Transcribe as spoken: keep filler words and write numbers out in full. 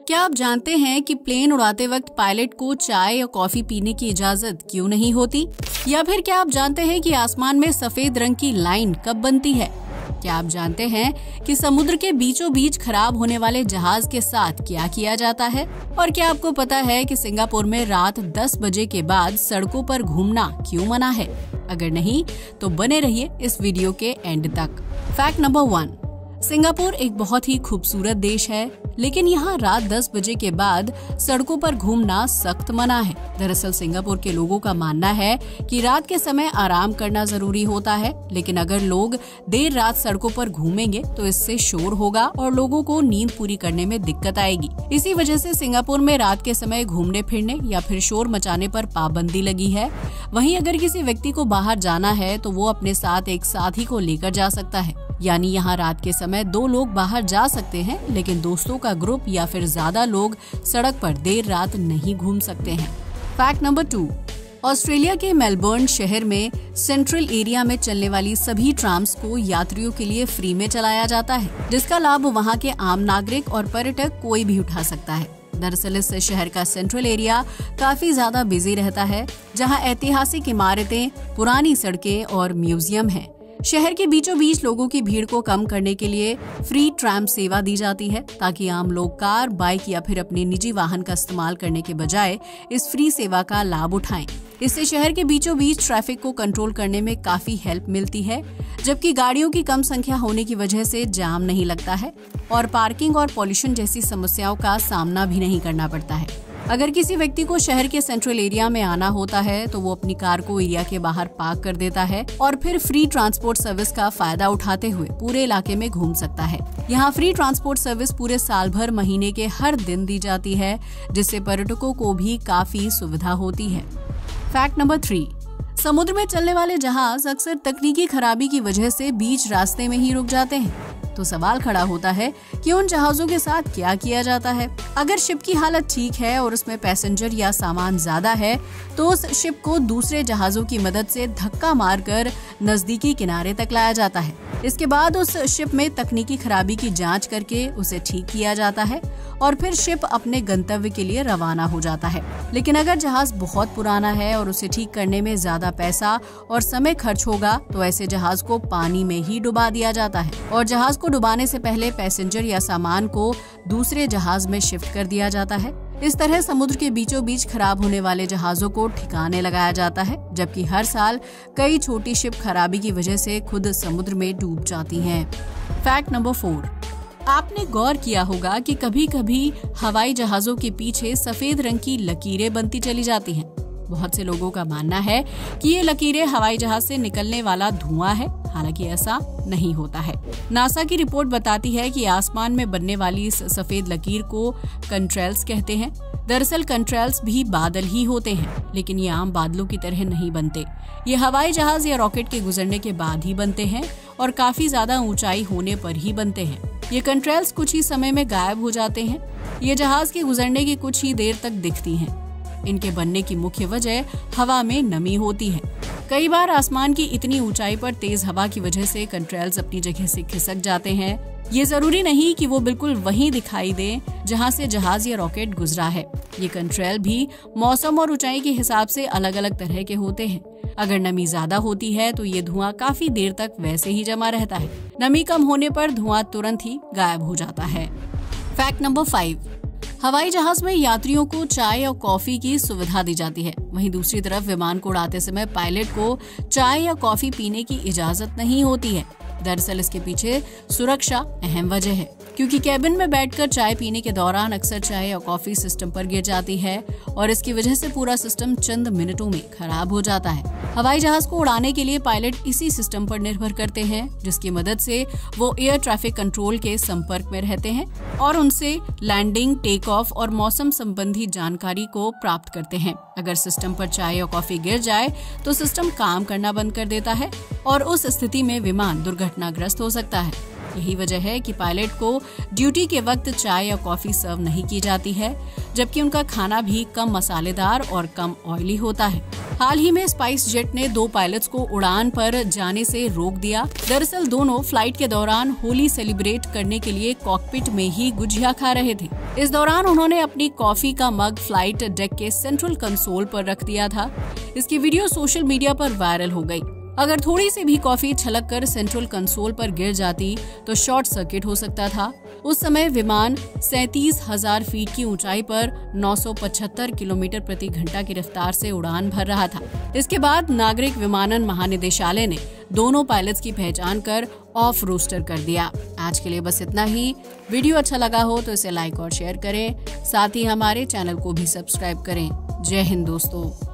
क्या आप जानते हैं कि प्लेन उड़ाते वक्त पायलट को चाय या कॉफी पीने की इजाजत क्यों नहीं होती? या फिर क्या आप जानते हैं कि आसमान में सफेद रंग की लाइन कब बनती है? क्या आप जानते हैं कि समुद्र के बीचों बीच खराब होने वाले जहाज के साथ क्या किया जाता है? और क्या आपको पता है कि सिंगापुर में रात दस बजे के बाद सड़कों पर घूमना क्यों मना है? अगर नहीं तो बने रहिए इस वीडियो के एंड तक। फैक्ट नंबर वन, सिंगापुर एक बहुत ही खूबसूरत देश है, लेकिन यहाँ रात दस बजे के बाद सड़कों पर घूमना सख्त मना है। दरअसल सिंगापुर के लोगों का मानना है कि रात के समय आराम करना जरूरी होता है, लेकिन अगर लोग देर रात सड़कों पर घूमेंगे तो इससे शोर होगा और लोगों को नींद पूरी करने में दिक्कत आएगी। इसी वजह से सिंगापुर में रात के समय घूमने फिरने या फिर शोर मचाने पर पाबंदी लगी है। वहीं अगर किसी व्यक्ति को बाहर जाना है तो वो अपने साथ एक साथी को लेकर जा सकता है। यानी यहाँ रात के समय दो लोग बाहर जा सकते हैं, लेकिन दोस्तों का ग्रुप या फिर ज्यादा लोग सड़क पर देर रात नहीं घूम सकते हैं। फैक्ट नंबर टू, ऑस्ट्रेलिया के मेलबर्न शहर में सेंट्रल एरिया में चलने वाली सभी ट्राम्स को यात्रियों के लिए फ्री में चलाया जाता है, जिसका लाभ वहाँ के आम नागरिक और पर्यटक कोई भी उठा सकता है। दरअसल इस शहर का सेंट्रल एरिया काफी ज्यादा बिजी रहता है, जहाँ ऐतिहासिक इमारतें, पुरानी सड़कें और म्यूजियम है। शहर के बीचों बीच लोगों की भीड़ को कम करने के लिए फ्री ट्राम सेवा दी जाती है, ताकि आम लोग कार, बाइक या फिर अपने निजी वाहन का इस्तेमाल करने के बजाय इस फ्री सेवा का लाभ उठाएं। इससे शहर के बीचों बीच ट्रैफिक को कंट्रोल करने में काफी हेल्प मिलती है, जबकि गाड़ियों की कम संख्या होने की वजह से जाम नहीं लगता है और पार्किंग और पॉल्यूशन जैसी समस्याओं का सामना भी नहीं करना पड़ता है। अगर किसी व्यक्ति को शहर के सेंट्रल एरिया में आना होता है तो वो अपनी कार को एरिया के बाहर पार्क कर देता है और फिर फ्री ट्रांसपोर्ट सर्विस का फायदा उठाते हुए पूरे इलाके में घूम सकता है। यहाँ फ्री ट्रांसपोर्ट सर्विस पूरे साल भर महीने के हर दिन दी जाती है, जिससे पर्यटकों को भी काफी सुविधा होती है। फैक्ट नंबर थ्री, समुद्र में चलने वाले जहाज अक्सर तकनीकी खराबी की वजह से बीच रास्ते में ही रुक जाते हैं। तो सवाल खड़ा होता है कि उन जहाजों के साथ क्या किया जाता है? अगर शिप की हालत ठीक है और उसमें पैसेंजर या सामान ज्यादा है तो उस शिप को दूसरे जहाजों की मदद से धक्का मारकर नजदीकी किनारे तक लाया जाता है। इसके बाद उस शिप में तकनीकी खराबी की जांच करके उसे ठीक किया जाता है और फिर शिप अपने गंतव्य के लिए रवाना हो जाता है। लेकिन अगर जहाज बहुत पुराना है और उसे ठीक करने में ज्यादा पैसा और समय खर्च होगा तो ऐसे जहाज को पानी में ही डुबा दिया जाता है और जहाज को डुबाने से पहले पैसेंजर या सामान को दूसरे जहाज में शिफ्ट कर दिया जाता है। इस तरह समुद्र के बीचों बीच खराब होने वाले जहाजों को ठिकाने लगाया जाता है, जबकि हर साल कई छोटी शिप खराबी की वजह से खुद समुद्र में डूब जाती हैं। फैक्ट नंबर फोर, आपने गौर किया होगा कि कभी कभी हवाई जहाजों के पीछे सफेद रंग की लकीरें बनती चली जाती हैं। बहुत से लोगों का मानना है कि ये लकीरें हवाई जहाज से निकलने वाला धुआं है, हालांकि ऐसा नहीं होता है। नासा की रिपोर्ट बताती है कि आसमान में बनने वाली इस सफेद लकीर को कंट्रेल्स कहते हैं। दरअसल कंट्रेल्स भी बादल ही होते हैं, लेकिन ये आम बादलों की तरह नहीं बनते। ये हवाई जहाज या रॉकेट के गुजरने के बाद ही बनते हैं और काफी ज्यादा ऊंचाई होने पर ही बनते हैं। ये कंट्रेल्स कुछ ही समय में गायब हो जाते हैं। ये जहाज के गुजरने की कुछ ही देर तक दिखती हैं। इनके बनने की मुख्य वजह हवा में नमी होती है। कई बार आसमान की इतनी ऊंचाई पर तेज हवा की वजह से कंट्रेल्स अपनी जगह से खिसक जाते हैं। ये जरूरी नहीं कि वो बिल्कुल वहीं दिखाई दे जहां से जहाज या रॉकेट गुजरा है। ये कंट्रेल भी मौसम और ऊंचाई के हिसाब से अलग अलग तरह के होते हैं। अगर नमी ज्यादा होती है तो ये धुआं काफी देर तक वैसे ही जमा रहता है। नमी कम होने पर धुआं तुरंत ही गायब हो जाता है। फैक्ट नंबर फाइव, हवाई जहाज में यात्रियों को चाय और कॉफी की सुविधा दी जाती है। वहीं दूसरी तरफ विमान को उड़ाते समय पायलट को चाय या कॉफी पीने की इजाजत नहीं होती है। दरअसल इसके पीछे सुरक्षा अहम वजह है, क्योंकि कैबिन में बैठकर चाय पीने के दौरान अक्सर चाय या कॉफी सिस्टम पर गिर जाती है और इसकी वजह से पूरा सिस्टम चंद मिनटों में खराब हो जाता है। हवाई जहाज को उड़ाने के लिए पायलट इसी सिस्टम पर निर्भर करते हैं, जिसकी मदद से वो एयर ट्रैफिक कंट्रोल के संपर्क में रहते हैं और उनसे लैंडिंग, टेक ऑफ और मौसम संबंधी जानकारी को प्राप्त करते हैं। अगर सिस्टम पर चाय या कॉफी गिर जाए तो सिस्टम काम करना बंद कर देता है और उस स्थिति में विमान दुर्घटनाग्रस्त हो सकता है। यही वजह है कि पायलट को ड्यूटी के वक्त चाय या कॉफी सर्व नहीं की जाती है, जबकि उनका खाना भी कम मसालेदार और कम ऑयली होता है। हाल ही में स्पाइस जेट ने दो पायलट्स को उड़ान पर जाने से रोक दिया। दरअसल दोनों फ्लाइट के दौरान होली सेलिब्रेट करने के लिए कॉकपिट में ही गुजिया खा रहे थे। इस दौरान उन्होंने अपनी कॉफी का मग फ्लाइट डेक के सेंट्रल कंसोल पर रख दिया था। इसकी वीडियो सोशल मीडिया पर वायरल हो गई। अगर थोड़ी सी भी कॉफी छलक कर सेंट्रल कंसोल पर गिर जाती तो शॉर्ट सर्किट हो सकता था। उस समय विमान सैंतीस हजार फीट की ऊंचाई पर नौ सौ पचहत्तर किलोमीटर प्रति घंटा की रफ्तार से उड़ान भर रहा था। इसके बाद नागरिक विमानन महानिदेशालय ने दोनों पायलट्स की पहचान कर ऑफ रोस्टर कर दिया। आज के लिए बस इतना ही। वीडियो अच्छा लगा हो तो इसे लाइक और शेयर करें, साथ ही हमारे चैनल को भी सब्सक्राइब करें। जय हिंद दोस्तों।